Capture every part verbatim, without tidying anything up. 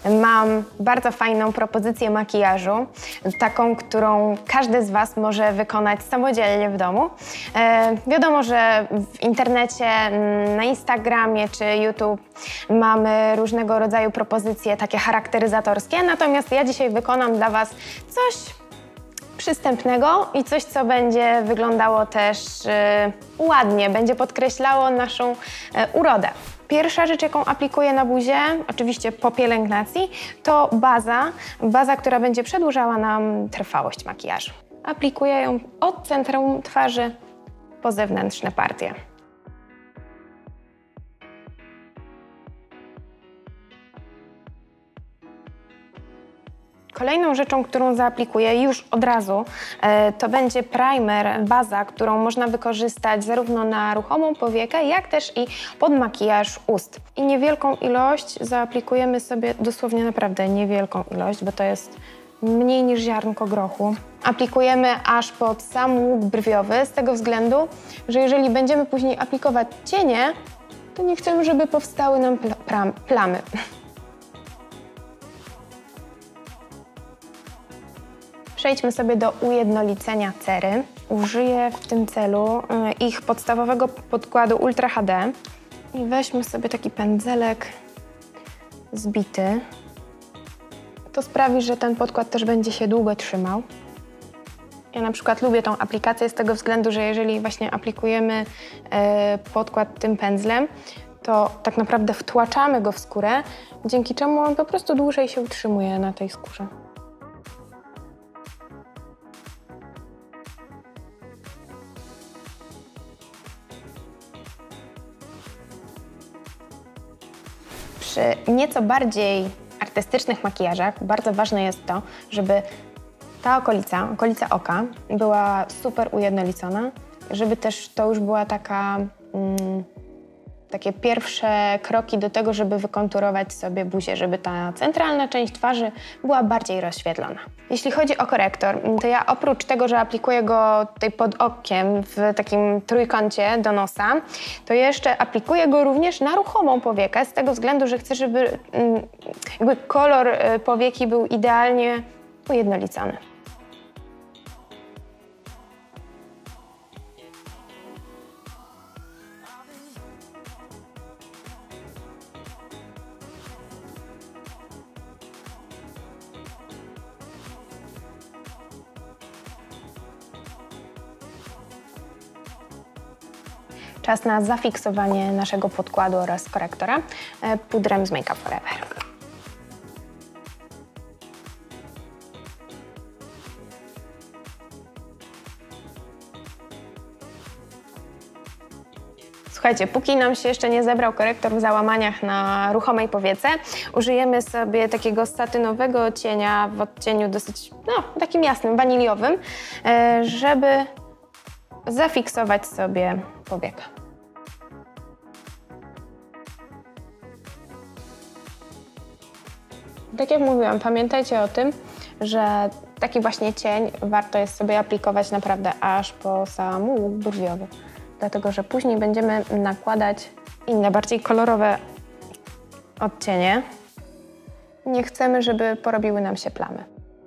mam bardzo fajną propozycję makijażu, taką, którą każdy z Was może wykonać samodzielnie w domu. E, wiadomo, że w internecie, na Instagramie czy YouTube mamy różnego rodzaju propozycje takie charakteryzatorskie, natomiast ja dzisiaj wykonam dla Was coś przystępnego i coś, co będzie wyglądało też e, ładnie, będzie podkreślało naszą e, urodę. Pierwsza rzecz, jaką aplikuję na buzię, oczywiście po pielęgnacji, to baza, baza, która będzie przedłużała nam trwałość makijażu. Aplikuję ją od centrum twarzy po zewnętrzne partie. Kolejną rzeczą, którą zaaplikuję już od razu, to będzie primer, baza, którą można wykorzystać zarówno na ruchomą powiekę, jak też i pod makijaż ust. I niewielką ilość zaaplikujemy sobie, dosłownie naprawdę niewielką ilość, bo to jest mniej niż ziarnko grochu. Aplikujemy aż pod sam łuk brwiowy z tego względu, że jeżeli będziemy później aplikować cienie, to nie chcemy, żeby powstały nam pl plamy. Przejdźmy sobie do ujednolicenia cery. Użyję w tym celu ich podstawowego podkładu Ultra H D i weźmy sobie taki pędzelek zbity. To sprawi, że ten podkład też będzie się długo trzymał. Ja na przykład lubię tą aplikację z tego względu, że jeżeli właśnie aplikujemy podkład tym pędzlem, to tak naprawdę wtłaczamy go w skórę, dzięki czemu on po prostu dłużej się utrzymuje na tej skórze. Przy nieco bardziej artystycznych makijażach bardzo ważne jest to, żeby ta okolica, okolica oka była super ujednolicona, żeby też to już była taka, mm, takie pierwsze kroki do tego, żeby wykonturować sobie buzię, żeby ta centralna część twarzy była bardziej rozświetlona. Jeśli chodzi o korektor, to ja oprócz tego, że aplikuję go tutaj pod okiem w takim trójkącie do nosa, to jeszcze aplikuję go również na ruchomą powiekę, z tego względu, że chcę, żeby jakby kolor powieki był idealnie ujednolicony. Czas na zafiksowanie naszego podkładu oraz korektora pudrem z Make Up For Ever. Słuchajcie, póki nam się jeszcze nie zebrał korektor w załamaniach na ruchomej powiece, użyjemy sobie takiego satynowego cienia w odcieniu dosyć, no, takim jasnym, waniliowym, żeby zafiksować sobie powiekę. Tak jak mówiłam, pamiętajcie o tym, że taki właśnie cień warto jest sobie aplikować naprawdę aż po sam łuk brwiowy, dlatego że później będziemy nakładać inne, bardziej kolorowe odcienie. Nie chcemy, żeby porobiły nam się plamy.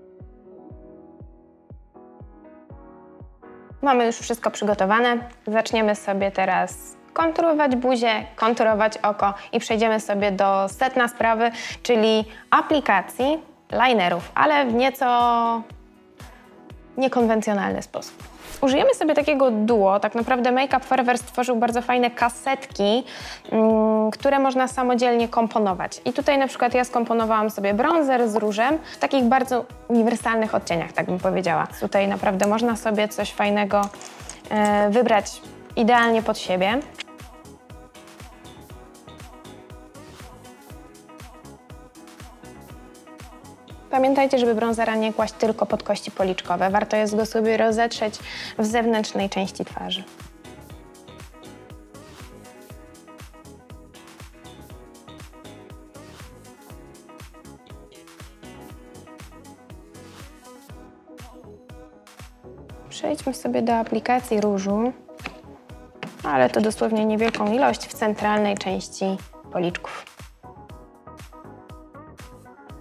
Mamy już wszystko przygotowane. Zaczniemy sobie teraz konturować buzię, konturować oko i przejdziemy sobie do sedna sprawy, czyli aplikacji linerów, ale w nieco niekonwencjonalny sposób. Użyjemy sobie takiego duo. Tak naprawdę Make Up For Ever stworzył bardzo fajne kasetki, mm, które można samodzielnie komponować. I tutaj na przykład ja skomponowałam sobie bronzer z różem w takich bardzo uniwersalnych odcieniach, tak bym powiedziała. Tutaj naprawdę można sobie coś fajnego e, wybrać idealnie pod siebie. Pamiętajcie, żeby brązera nie kłaść tylko pod kości policzkowe. Warto jest go sobie rozetrzeć w zewnętrznej części twarzy. Przejdźmy sobie do aplikacji różu, ale to dosłownie niewielką ilość w centralnej części policzków.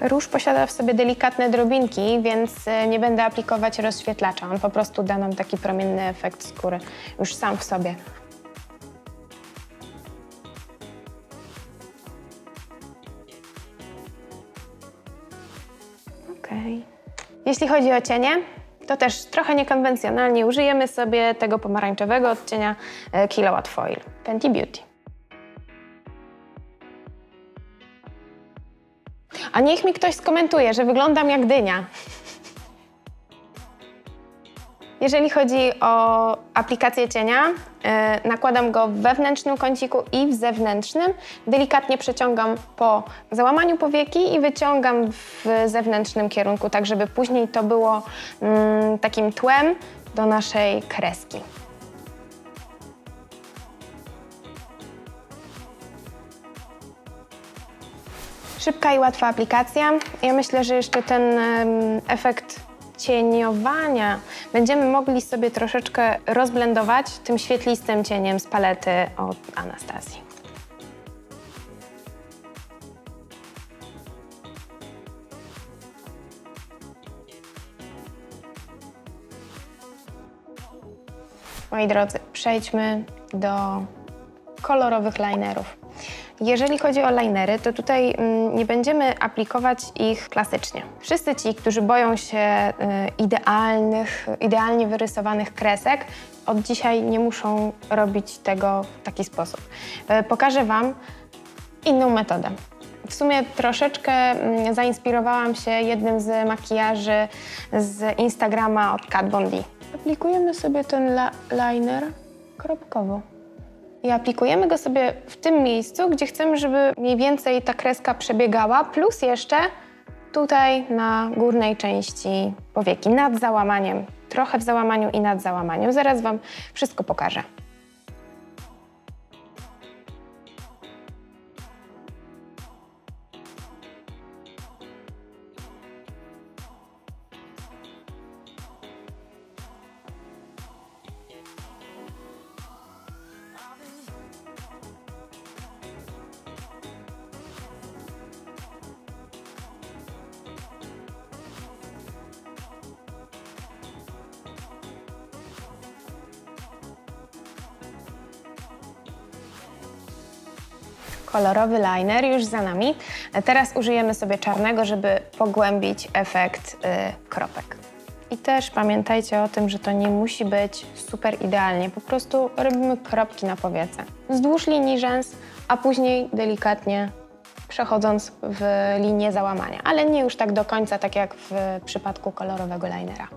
Róż posiada w sobie delikatne drobinki, więc nie będę aplikować rozświetlacza. On po prostu da nam taki promienny efekt skóry już sam w sobie. Okay. Jeśli chodzi o cienie, to też trochę niekonwencjonalnie użyjemy sobie tego pomarańczowego odcienia Kilowatt Foil Fenty Beauty. A niech mi ktoś skomentuje, że wyglądam jak dynia. Jeżeli chodzi o aplikację cienia, yy, nakładam go w wewnętrznym kąciku i w zewnętrznym. Delikatnie przeciągam po załamaniu powieki i wyciągam w zewnętrznym kierunku, tak żeby później to było yy, takim tłem do naszej kreski. Szybka i łatwa aplikacja. Ja myślę, że jeszcze ten yy, efekt cieniowania będziemy mogli sobie troszeczkę rozblendować tym świetlistym cieniem z palety od Anastazji. Moi drodzy, przejdźmy do kolorowych linerów. Jeżeli chodzi o linery, to tutaj mm, nie będziemy aplikować ich klasycznie. Wszyscy ci, którzy boją się y, idealnych, idealnie wyrysowanych kresek, od dzisiaj nie muszą robić tego w taki sposób. Y, pokażę Wam inną metodę. W sumie troszeczkę mm, zainspirowałam się jednym z makijaży z Instagrama od Kat Von D. Aplikujemy sobie ten liner kropkowo. I aplikujemy go sobie w tym miejscu, gdzie chcemy, żeby mniej więcej ta kreska przebiegała, plus jeszcze tutaj na górnej części powieki, nad załamaniem. Trochę w załamaniu i nad załamaniem. Zaraz Wam wszystko pokażę. Kolorowy liner już za nami. Teraz użyjemy sobie czarnego, żeby pogłębić efekt y, kropek. I też pamiętajcie o tym, że to nie musi być super idealnie. Po prostu robimy kropki na powiece. Wzdłuż linii rzęs, a później delikatnie przechodząc w linię załamania. Ale nie już tak do końca, tak jak w przypadku kolorowego linera.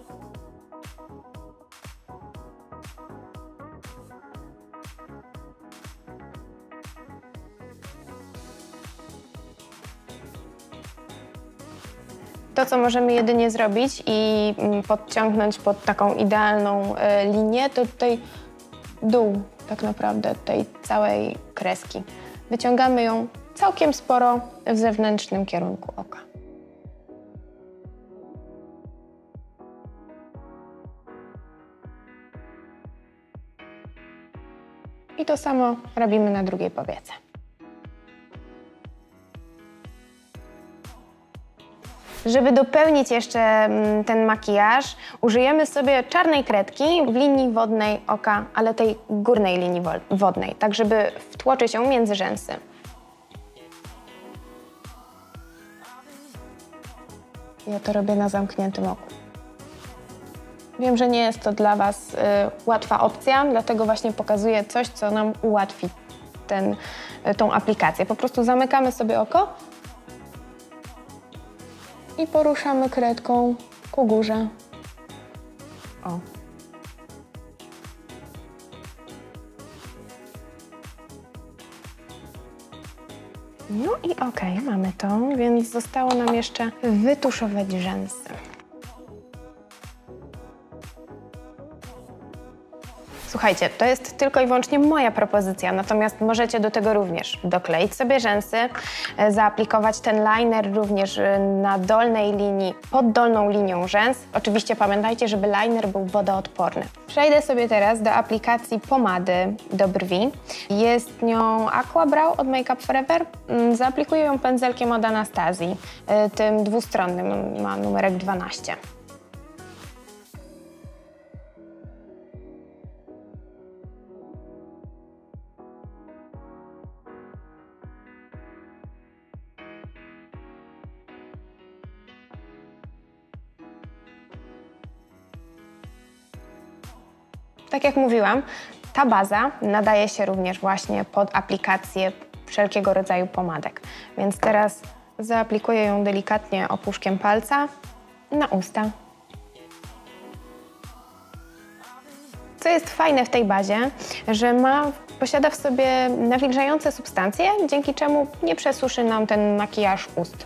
To, co możemy jedynie zrobić i podciągnąć pod taką idealną y, linię, to tutaj dół tak naprawdę tej całej kreski. Wyciągamy ją całkiem sporo w zewnętrznym kierunku oka. I to samo robimy na drugiej powiece. Żeby dopełnić jeszcze ten makijaż, użyjemy sobie czarnej kredki w linii wodnej oka, ale tej górnej linii wodnej, tak żeby wtłoczyć ją między rzęsy. Ja to robię na zamkniętym oku. Wiem, że nie jest to dla Was y, łatwa opcja, dlatego właśnie pokazuję coś, co nam ułatwi ten, y, tą aplikację. Po prostu zamykamy sobie oko i poruszamy kredką ku górze. O. No i okej, okay, mamy to, więc zostało nam jeszcze wytuszować rzęsy. Słuchajcie, to jest tylko i wyłącznie moja propozycja, natomiast możecie do tego również dokleić sobie rzęsy, e, zaaplikować ten liner również e, na dolnej linii, pod dolną linią rzęs. Oczywiście pamiętajcie, żeby liner był wodoodporny. Przejdę sobie teraz do aplikacji pomady do brwi. Jest nią Aqua Brow od Make Up For Ever. Mm, Zaaplikuję ją pędzelkiem od Anastazji, e, tym dwustronnym, ma numerek dwanaście. Tak jak mówiłam, ta baza nadaje się również właśnie pod aplikację wszelkiego rodzaju pomadek. Więc teraz zaaplikuję ją delikatnie opuszkiem palca na usta. Co jest fajne w tej bazie, że ma, posiada w sobie nawilżające substancje, dzięki czemu nie przesuszy nam ten makijaż ust.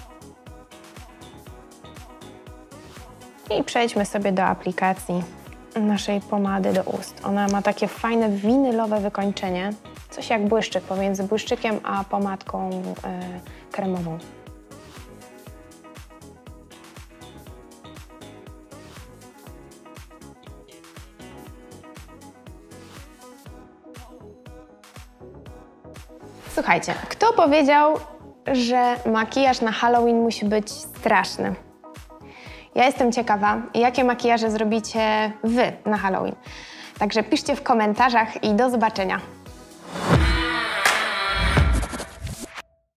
I przejdźmy sobie do aplikacji naszej pomady do ust. Ona ma takie fajne winylowe wykończenie, coś jak błyszczyk pomiędzy błyszczykiem a pomadką y, kremową. Słuchajcie, kto powiedział, że makijaż na Halloween musi być straszny? Ja jestem ciekawa, jakie makijaże zrobicie Wy na Halloween. Także piszcie w komentarzach i do zobaczenia.